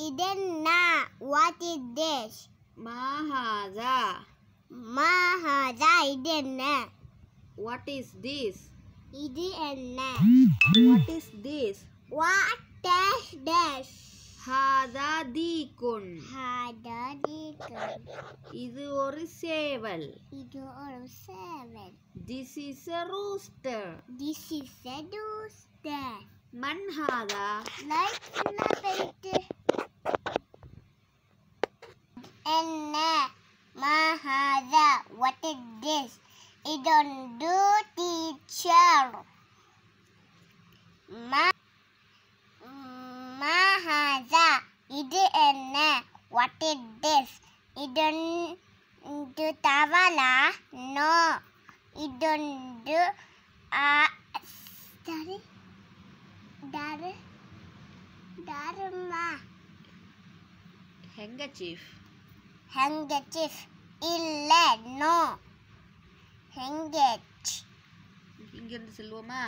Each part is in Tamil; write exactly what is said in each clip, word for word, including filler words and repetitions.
Idenna. What is this? Mahaza. Mahaza idenna. What is this? Idenna. What is this? What is this? Hada dikun. Hada dikun. இது ஒரு சேவல். இது ஒரு சேவல். This is a rooster. This is a rooster. Man hada. Like the Enna. Ma hada. What is this? It don't do teacher. Ma Ma hada. It enna. What is this? It don't do tavala. No. It don't do uh Dari Dari Dharma. Handkerchief. Handkerchief. Illa. No. Handkerchief. இங்கிருந்து செல்வோமா?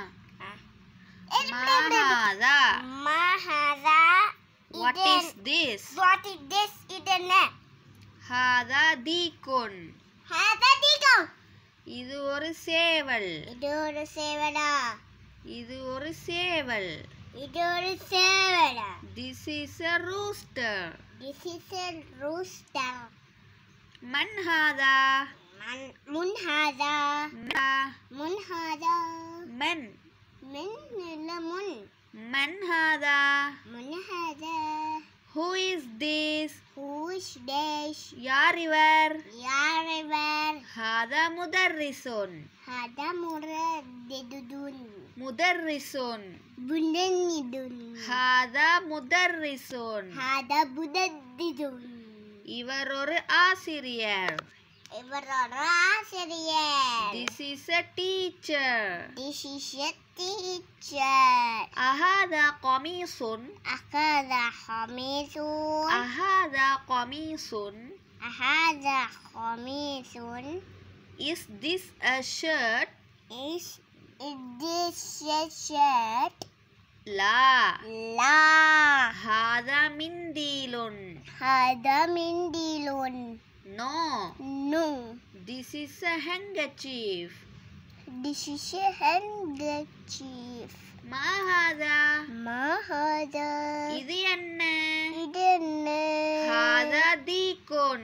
Mahada. Mahada. What is this? What is this? Idenna. Hada dikun. Hada dikun. இது ஒரு சேவல். இது ஒரு சேவலா. இது ஒரு சேவல். இது ஒரு சேவலா. This is a rooster. This is a rooster. Man hada. Man mun hada. Mun hada. Man. Men illa mun. Man hada. Mun hada. Who is this? Who is this? யார் இவர்? யார் இவர்? Hada mudarrisun. Hada mudarridun. Mudarrisun. Bundanidun. Hada mudarrisun. Hada budaddidun. இவர் ஒரு ஆசிரியர். இவர் ஒரு ஆசிரியர். This is a teacher. This is a teacher. Ahada qamisun. Akada khamisun. Ahada qamisun. Ahada khamisun. Is this a shirt? Is is this a shirt? La. La. Hada mindilun. Hada mindilun. No. No. This is a handkerchief. This is a handkerchief. Ma hada. Ma hada. இது என்ன? இது என்ன? Hada dikun.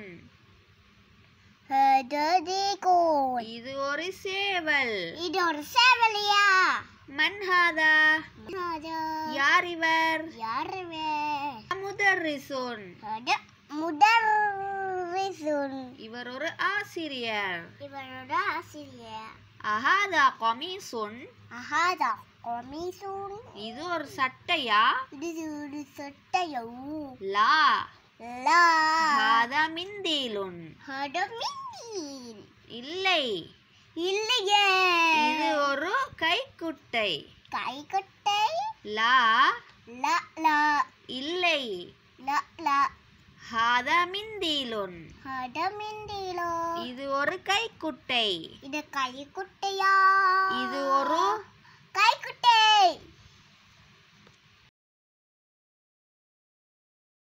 Hada dikun. இது ஒரு சேவல். இது ஒரு சேவலியா? Man hada. ஹதா. யார் இவர்? யார் இவர்? முதர்ரிசுன். ஹதா முதர்ரிசுன். இவர் ஒரு ஆசிரியர். இவர் ஒரு ஆசிரியர். அஹாதா கமீசுன். அஹாதா கமீசுன். இது ஒரு சட்டையா? இது ஒரு சட்டையா? லா. லா. ஹாதா மிந்தீலுன். ஹதா மிந்தீல். இல்லை. இல்லையே. இது ஒரு கைக்குட்டை. கைக்குட்டை. லா. லா லா. இல்லை. லா லா. ஹாதா மிந்தீலுன். ஹதா மிந்தீலோ. இது ஒரு கைக்குட்டை. இது கைக்குட்டையா? இது ஒரு கைக்குட்டை.